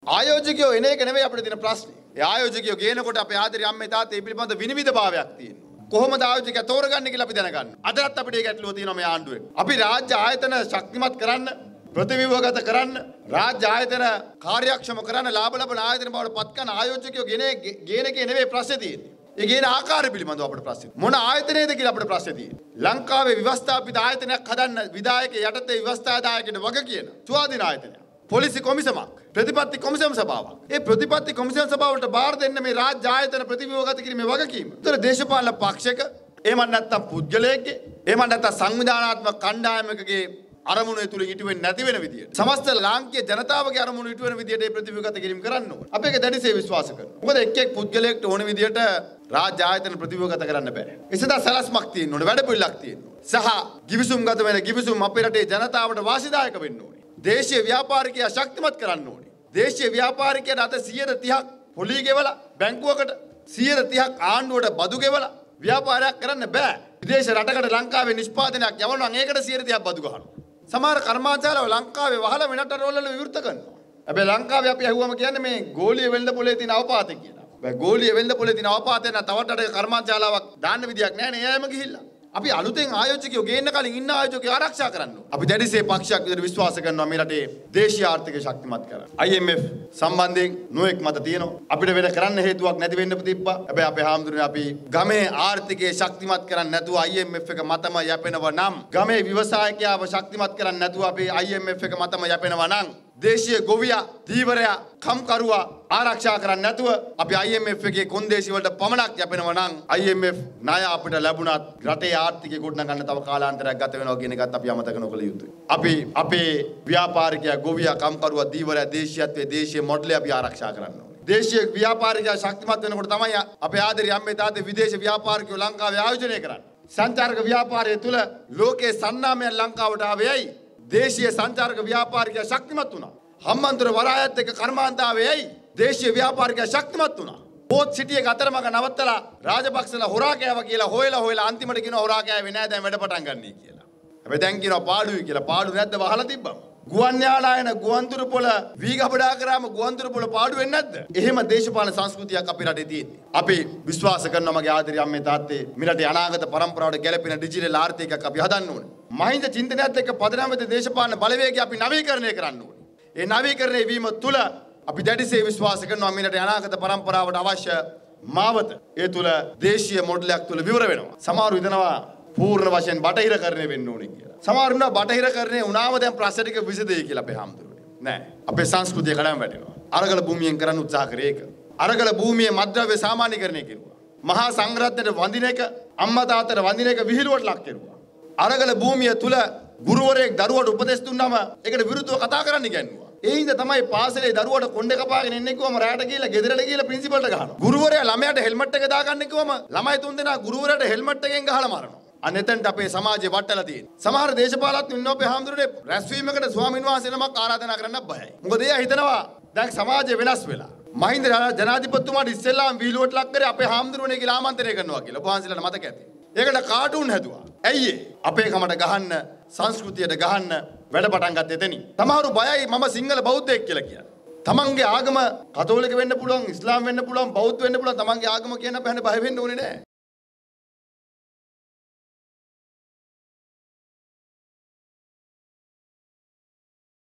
ආයෝජකයෝ එන එක නෙවෙයි අපිට තියෙන ප්‍රශ්නේ. ඒ ආයෝජකයෝ ගේනකොට අපේ ආදරේ අම්මේ තාත්තේ පිළිබඳ විනිවිද භාවයක් තියෙනවා. කොහොමද ආයෝජකයා තෝරගන්නේ කියලා අපි දැනගන්න. අදත් අපිට ඒක ඇටලුව තියෙනවා මේ ආණ්ඩුවේ. අපි රාජ්‍ය ආයතන ශක්තිමත් කරන්න, ප්‍රතිව්‍යුහගත කරන්න, රාජ්‍ය ආයතන කාර්යක්ෂම කරන්න, ලාභ ලබන ආයතන බවට පත් කරන ආයෝජකයෝ ගේන එකේ නෙවෙයි ප්‍රශ්නේ තියෙන්නේ. ඒ ගේන ආකාරය පිළිබඳව අපිට ප්‍රශ්නේ. මොන ආයතනයේද කියලා අපිට ප්‍රශ්නේ තියෙන්නේ. ලංකාවේ ව්‍යවස්ථාපිත ආයතනයක් හදන්න විධායක යටතේ ව්‍යවස්ථාදායකයට වග කියන ස්වාධීන ආයතනයක්. පොලිසි කොමිසමක්, ප්‍රතිපත්ති කොමිසම් සභාවක්. ඒ ප්‍රතිපත්ති කොමිසම් සභාවට බාර දෙන්න මේ රාජ්‍ය ආයතන ප්‍රතිව්‍යුහගත කිරීමේ වගකීම. ඒතර දේශපාලන පක්ෂයක එහෙම නැත්නම් පුද්ගලයෙක්ගේ එහෙම නැත්නම් සංවිධානාත්මක කණ්ඩායමකගේ අරමුණ තුලින් ඉටු වෙන්නේ නැති වෙන විදියට සමස්ත ලාංකීය ජනතාවගේ අරමුණ ඉටු වෙන විදියට මේ ප්‍රතිව්‍යුහගත කිරීම කරන්න ඕනේ. අපි ඒක දැඩිසේ විශ්වාස කරනවා. මොකද එක් පුද්ගලයෙක්ට ඕන විදියට රාජ්‍ය ආයතන ප්‍රතිව්‍යුහගත කරන්න බෑ. ඒ සඳහා සලස්මක් තියෙන්න ඕනේ, වැඩපිළිවෙලක් තියෙන්න ඕනේ. සහ ගිවිසුම්ගත වෙන ගිවිසුම් අපේ රටේ ජනතාවට වාසිදායක වෙන්න ඕනේ. දේශීය ව්‍යාපාරිකයා ශක්තිමත් කරන්න ඕනේ. දේශීය ව්‍යාපාරිකයාට අත 130ක් පොලී ගෙවලා බැංකුවකට 130ක් ආණ්ඩුවට බදු ගෙවලා ව්‍යාපාරයක් කරන්න බෑ. විදේශ රටකට ලංකාවේ නිෂ්පාදනයක් යවනවා නම් ඒකට 130ක් බදු ගහනවා. සමහර කර්මාන්තවල ලංකාවේ වහලා වෙනට රටවල විවෘත කරනවා. හැබැයි ලංකාවේ අපි අහුවම කියන්නේ මේ ගෝලීය වෙළඳ පොලේ තියෙන අවපාතය කියලා. හැබැයි ගෝලීය වෙළඳ පොලේ තියෙන අවපාතය නම් තවත් රටක කර්මාන්තශාලාවක් දාන්න විදියක් නැහැ නේ. එයාම ගිහිල්ලා. අපි අලුතෙන් ආයෝජකයෝ ගේන්න කලින් ඉන්න ආයෝජකයෝ ආරක්ෂා කරන්න ඕනේ. අපි දැඩිසේ පක්ෂයක් විදිහට විශ්වාස කරනවා මේ රටේ දේශීය ආර්ථිකය ශක්තිමත් කරන්න. IMF සම්බන්ධයෙන් නොඑක් මත තියෙනවා. අපිට වෙන කරන්න හේතුවක් නැති වෙන්න තිබ්බා. හැබැයි අපේ හාමුදුරනේ අපි ගමේ ආර්ථිකය ශක්තිමත් කරන්න නැතුව IMF එක මතම යැපෙනවා නම්, ගමේ ව්‍යවසායකයාව ශක්තිමත් කරන්න නැතුව අපි IMF එක මතම යැපෙනවා නම්, දේශීය ගොවියා, ධීවරයා, කම්කරුවා ආරක්ෂා කරන්නේ නැතුව අපි IMF එකේ කොන්දේසි වලට පමණක් යැපෙනවා නම් IMF ණය අපිට ලැබුණත් රටේ ආර්ථිකය ගොඩනගන්න තව කාලාන්තරයක් ගත වෙනවා කියන එකත් අපි අමතක නොකළ යුතුයි. අපි අපේ ව්‍යාපාරිකයා, ගොවියා, කම්කරුවා, ධීවරයා දේශීයත්වයේ දේශීය මොඩලේ අපි ආරක්ෂා කරන්න ඕනේ. දේශීය ව්‍යාපාරිකයා ශක්තිමත් වෙනකොට තමයි අපේ ආදරේ අම්මේ තාත්තේ විදේශ ව්‍යාපාරිකයෝ ලංකාවේ ආයෝජනය කරන්නේ. සංචාරක ව්‍යාපාරය තුල ලෝකයේ සන්නාමයන් ලංකාවට ආවේ ඇයි? දේශීය සංචාරක ව්‍යාපාරිකයා ශක්තිමත් වුණා. හම්බන්තොට වරායත් එක්ක කර්මාන්තාවේ ඇයි? දේශීය ව්‍යාපාරිකයා ශක්තිමත් වුණා. පොත් සිටි එක අතරමඟ නවත්තලා රාජපක්ෂලා හොරා කෑවා කියලා හොයලා අන්තිමට කියනවා හොරා කෑවේ නෑ දැන් වැඩ පටන් ගන්නයි කියලා. හැබැයි දැන් කියනවා පාඩුයි කියලා. පාඩු නැද්ද වහලා තිබ්බම? ගුවන් යානායන ගුවන්තොටුපොළ වීගබඩා කරාම ගුවන්තොටුපොළ පාඩු වෙන්නේ නැද්ද? එහෙම දේශපාලන සංස්කෘතියක් අපේ රටේ තියෙන්නේ. අපි විශ්වාස කරනවා මගේ ආදරේ අම්මේ තාත්තේ මේ රටේ අනාගත පරම්පරාවට ගැලපෙන ඩිජිටල් ආර්ථිකයක් අපි හදන්න ඕනේ. මහින්ද චින්තනයත් එක්ක පදනම් වෙච්ච දේශපාලන බලවේගය අපි නවීකරණය කරන්න ඕනේ. ඒ නවීකරණය වීම තුළ අපි දැඩිසේ විශ්වාස කරනවා මේ රටේ අනාගත පරම්පරාවට අවශ්‍ය මාවත ඒ තුළ දේශීය මොඩලයක් තුළ විවර වෙනවා. සමහරු හිතනවා පූර්ණ වශයෙන් බටහිරකරණය වෙන්න ඕනේ කියලා. සමහරු හිතනවා බටහිරකරණය වුණාම දැන් ප්‍රශ්න ටික විසදෙයි කියලා අපේ හාමුදුරුවනේ. නෑ. අපේ සංස්කෘතිය කඩාම වැටෙනවා. අරගල භූමියෙන් කරන්න උත්සාහ කරේ ඒක. අරගල භූමියේ මද්ද්‍රව්‍ය සාමාන්‍යකරණය කෙරුවා. මහා සංඝරත්නයට වඳින එක, අම්මා තාත්තට වඳින එක විහිළුවට ලක් කෙරුවා. අරගල භූමිය තුල ගුරුවරයෙක් දරුවට උපදෙස් දුන්නාම ඒකට විරුද්ධව කතා කරන්න ඉගැන්නුවා. ඒ හින්දා තමයි පාසලේ දරුවට කොණ්ඩේ කපාගෙන එන්නේ කිව්වම රැයට ගිහලා ගෙදරට ගිහලා ප්‍රින්සිපල්ට ගහනවා. ගුරුවරයා ළමයාට හෙල්මට් එක දාගන්න කිව්වම ළමයි තුන්දෙනා ගුරුවරයාට හෙල්මට් එකෙන් ගහලා මරනවා. අන්න එතනට අපේ සමාජය වටලා තියෙනවා. සමහර දේශපාලඥයෝ ඉන්නවා අපේ හාමුදුරනේ රැස්වීමකට ස්වාමීන් වහන්සේ නමක් ආරාධනා කරන්න බයයි. මොකද එයා හිතනවා දැන් සමාජය වෙනස් වෙලා. මහින්ද ජනාධිපතිතුමාට ඉස්සෙල්ලාම වීලුවට ලක් කරේ අපේ හාමුදුරනේ කියලා ආමන්ත්‍රණය කරනවා කියලා. ඔබ වහන්සේලාට මතක ඇති. ඒකට කාටුන් හැදුවා. ඇයි ඒ? අපේ කමට ගහන්න, සංස්කෘතියට ගහන්න වැඩ පටන් ගත්තේ එතනින්. සමහරු බයයි මම සිංහල බෞද්ධයෙක් කියලා කියන්නේ. තමන්ගේ ආගම කතෝලික වෙන්න පුළුවන්, ඉස්ලාම් වෙන්න පුළුවන්, බෞද්ධ වෙන්න පුළුවන්. තමන්ගේ ආගම කියන බෑනේ බය වෙන්න ඕනේ නෑ.